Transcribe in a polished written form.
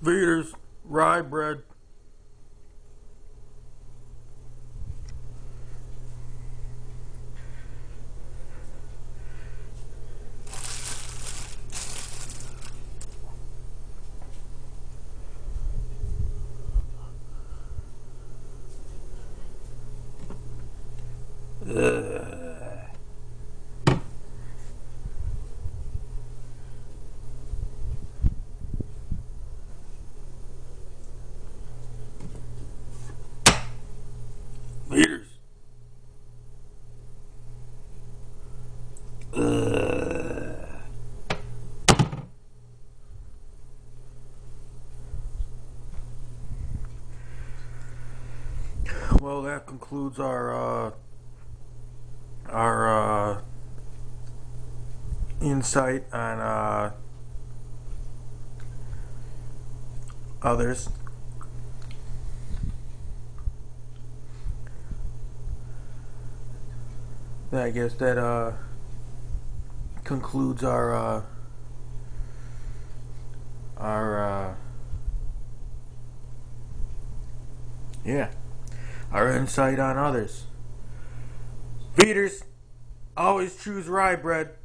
Feeders, rye bread. Feeders. Well, that concludes our insight on others. I guess that concludes yeah, our insight on others. Feeders, always choose rye bread.